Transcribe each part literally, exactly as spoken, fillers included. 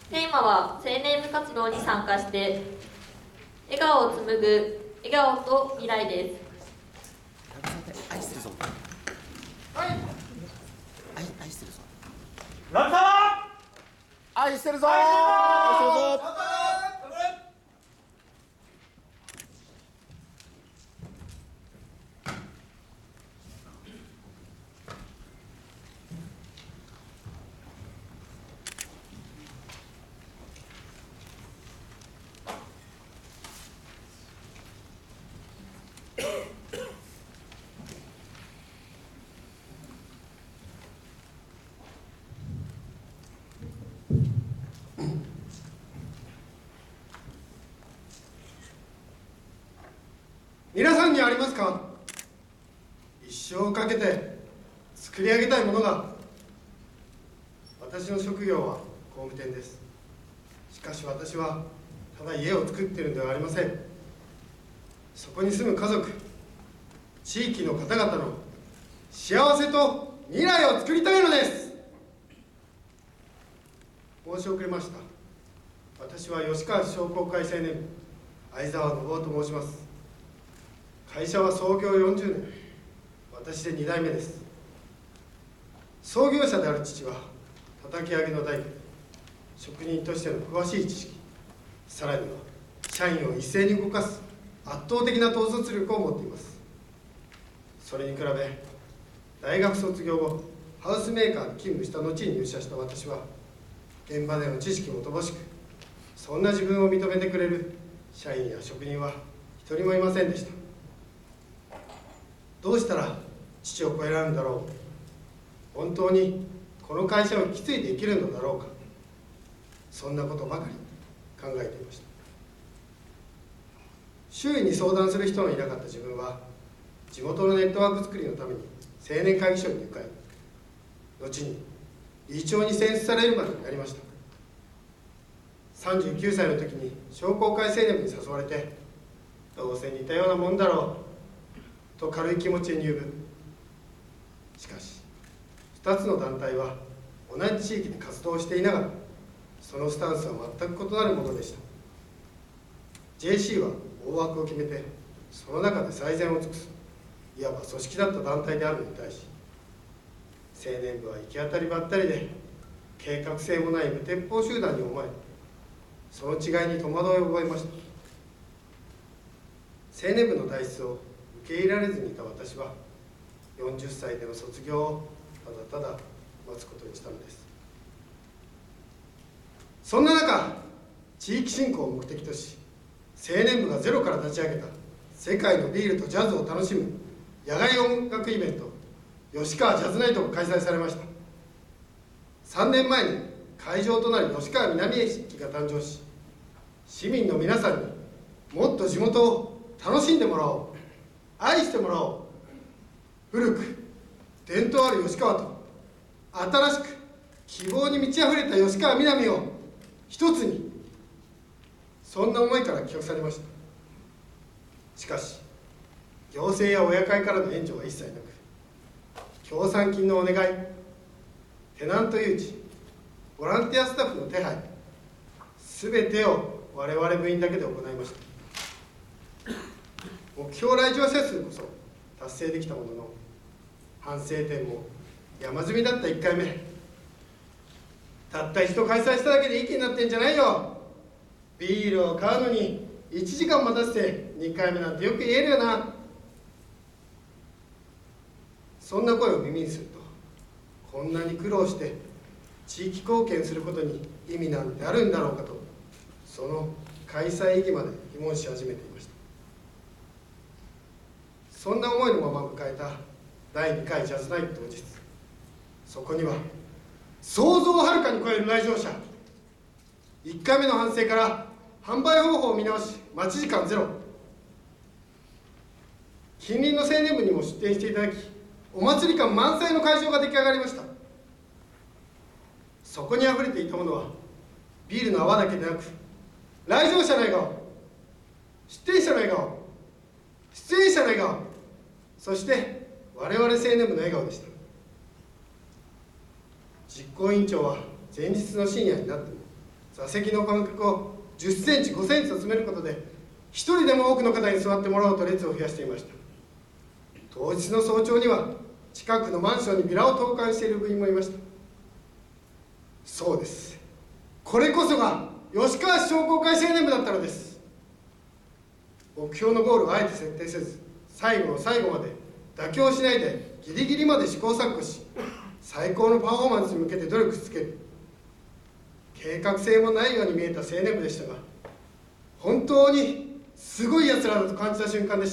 テーマは青年部活動に参加して笑顔を紡ぐ笑顔と未来です。 愛してるぞ。 はい。 愛愛してるぞ。 ランサー愛してるぞ。 愛してるぞ。 愛してるぞ。 頑張れ。 皆さんにありますか？一生かけて作り上げたいものが。私の職業は工務店です。しかし私はただ家を作っているのではありません。そこに住む家族、地域の方々の幸せと未来を作りたいのです。申し遅れました。私は吉川商工会青年部相沢信夫と申します。会社は創業よんじゅうねん、私でに代目です。創業者である父は叩き上げの大工、職人としての詳しい知識、さらには社員を一斉に動かす圧倒的な統率力を持っています。それに比べ大学卒業後ハウスメーカーに勤務した後に入社した私は、現場での知識も乏しく、そんな自分を認めてくれる社員や職人は一人もいませんでした。どうしたら父を超えられるんだろう。本当にこの会社を引き継いで生きるのだろうか。そんなことばかり考えていました。周囲に相談する人のいなかった自分は、地元のネットワーク作りのために青年会議所に向かい、後に理事長に選出されるまでになりました。さんじゅうきゅうさいの時に商工会青年部に誘われて、どうせ似たようなもんだろうと軽い気持ちで入部。しかしふたつの団体は同じ地域で活動していながら、そのスタンスは全く異なるものでした。 ジェーシー は大枠を決めて、その中で最善を尽くす、いわば組織だった団体であるのに対し、青年部は行き当たりばったりで計画性もない無鉄砲集団に思え、その違いに戸惑いを覚えました。青年部の体質を受け入れられずにいた私は、よんじゅっさいでの卒業をただただ待つことにしたのです。そんな中、地域振興を目的とし、青年部がゼロから立ち上げた世界のビールとジャズを楽しむ野外音楽イベント、吉川ジャズナイトが開催されました。さんねんまえに会場となる吉川南駅が誕生し、市民の皆さんにもっと地元を楽しんでもらおう、愛してもらおう。古く伝統ある吉川と新しく希望に満ち溢れた吉川南を一つに、そんな思いから企画されました。しかし行政や親会からの援助は一切なく、協賛金のお願い、テナント誘致、ボランティアスタッフの手配、すべてを我々部員だけで行いました。目標来場者数こそ達成できたものの、反省点も山積みだったいっかいめ。たった一度開催しただけでいい気になってんじゃないよ。ビールを買うのにいちじかん待たせてにかいめなんてよく言えるよな。そんな声を耳にすると、こんなに苦労して地域貢献することに意味なんてあるんだろうかと、その開催意義まで疑問し始めていました。そんな思いのまま迎えただいにかいジャズナイト当日、そこには想像をはるかに超える来場者。いっかいめの反省から販売方法を見直し、待ち時間ゼロ。近隣の青年部にも出店していただき、お祭り感満載の会場が出来上がりました。そこにあふれていたものはビールの泡だけでなく、来場者の笑顔、出店者の笑顔、出演者の笑顔、そして我々青年部の笑顔でした。実行委員長は前日の深夜になっても座席の間隔をじゅっセンチごセンチと詰めることで一人でも多くの方に座ってもらおうと列を増やしていました。当日の早朝には近くのマンションにビラを投函している部員もいました。そうです、これこそが吉川市商工会青年部だったのです。目標のゴールをあえて設定せず、最後の最後まで妥協しないでギリギリまで試行錯誤し、最高のパフォーマンスに向けて努力し続ける。計画性もないように見えた青年部でしたが、本当にすごいやつらだと感じた瞬間でした。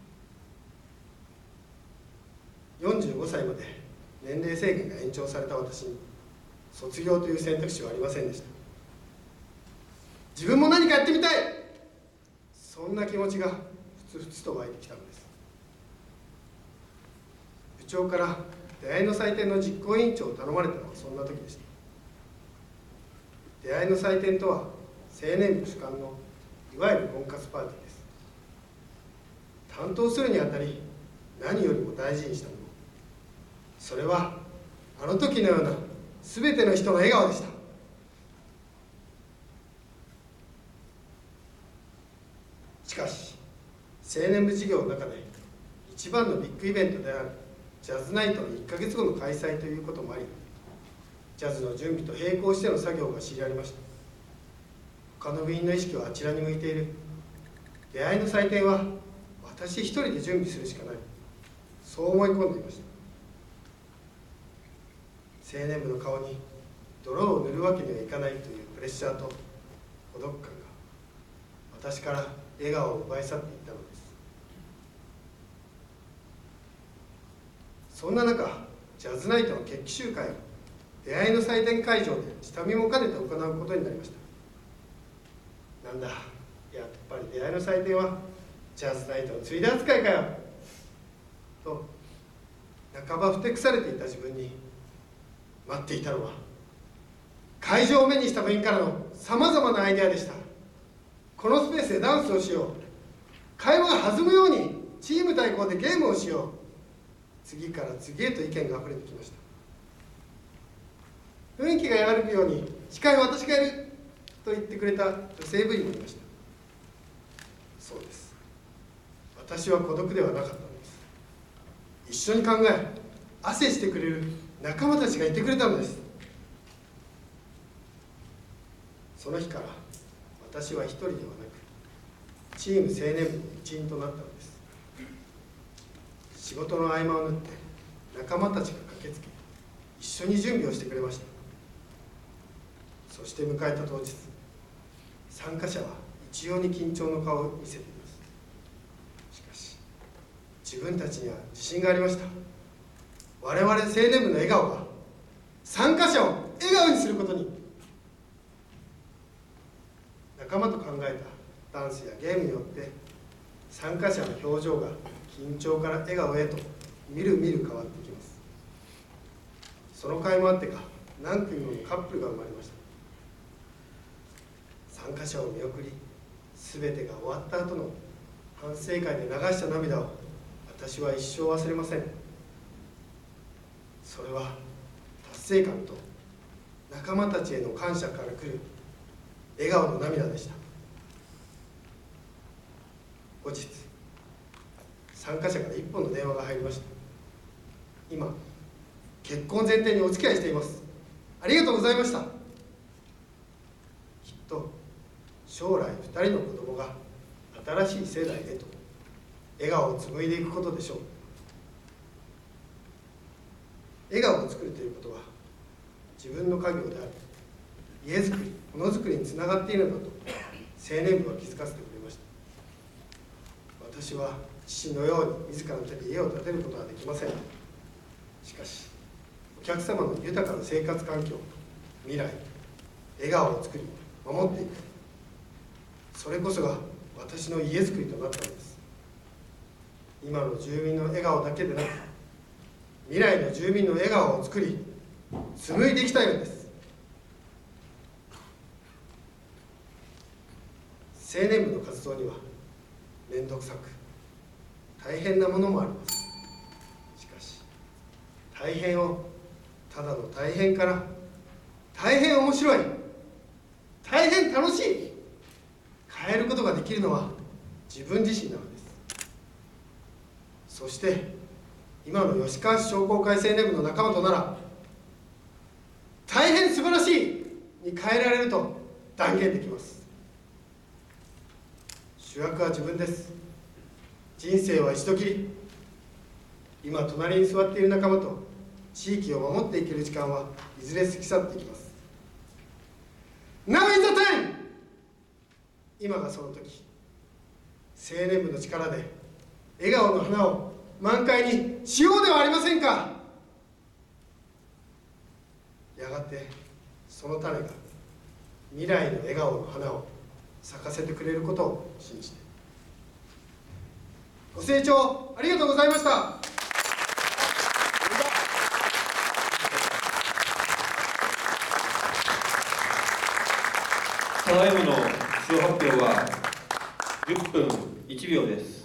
よんじゅうごさいまで年齢制限が延長された私に卒業という選択肢はありませんでした。自分も何かやってみたい、そんな気持ちがふつふつと湧いてきたのです。部長から出会いの祭典の実行委員長を頼まれたのはそんな時でした。出会いの祭典とは青年部主管のいわゆる婚活パーティーです。担当するにあたり何よりも大事にしたもの、それはあの時のような全ての人の笑顔でした。しかし青年部事業の中で一番のビッグイベントであるジャズナイトのいっかげつごの開催ということもあり、ジャズの準備と並行しての作業が強いられました。他の部員の意識はあちらに向いている。出会いの祭典は私一人で準備するしかない、そう思い込んでいました。青年部の顔に泥を塗るわけにはいかないというプレッシャーと孤独感が私から笑顔を奪い去っていったのです。そんな中、ジャズナイトの決起集会を出会いの祭典会場で下見も兼ねて行うことになりました。なんだ、やっぱり出会いの祭典はジャズナイトのついで扱いかよと半ばふてくされていた自分に待っていたのは、会場を目にした部員からのさまざまなアイデアでした。このスペースでダンスをしよう、会話が弾むようにチーム対抗でゲームをしよう、次から次へと意見があふれてきました。雰囲気が和らぐように司会は私がやると言ってくれた女性部員もいました。そうです、私は孤独ではなかったのです。一緒に考え汗してくれる仲間たちがいてくれたのです。その日から私は一人ではなくチーム青年部の一員となったのです。仕事の合間を縫って仲間たちが駆けつけ一緒に準備をしてくれました。そして迎えた当日、参加者は一様に緊張の顔を見せています。しかし自分たちには自信がありました。我々青年部の笑顔が参加者を笑顔にすることに。仲間と考えたダンスやゲームによって参加者の表情が緊張から笑顔へとみるみる変わってきます。その甲斐もあってか何組ものカップルが生まれました。参加者を見送り全てが終わった後の反省会で流した涙を私は一生忘れません。それは達成感と仲間たちへの感謝から来る笑顔の涙でした。後日参加者から一本の電話が入りました。今結婚前提にお付き合いしています、ありがとうございました。きっと将来ふたりの子供が新しい世代へと笑顔を紡いでいくことでしょう。笑顔を作るということは自分の家業である家づくり、ものづくりにつながっているのだと青年部は気づかせてくれました。私は父のように自らの手で家を建てることはできません。しかしお客様の豊かな生活環境、未来、笑顔を作り守っていく、それこそが私の家づくりとなったのです。今の住民の笑顔だけでなく未来の住民の笑顔を作り紡いでいきたいのです。青年部の活動には面倒くさく大変なものもあります。しかし大変をただの大変から大変面白い大変楽しい。変えることができるのは自分自身なのです。そして今の吉川市商工会青年部の仲間となら大変素晴らしいに変えられると断言できます。主役は自分です。人生は一度きり。今隣に座っている仲間と地域を守っていける時間はいずれ過ぎ去っていきます。 Now is the time! 今がその時。青年部の力で笑顔の花を満開にしようではありませんか。やがてその種が未来の笑顔の花を咲かせてくれることを信じて。ご清聴ありがとうございました。 ただいまの賞発表はじゅっぷんいちびょうです。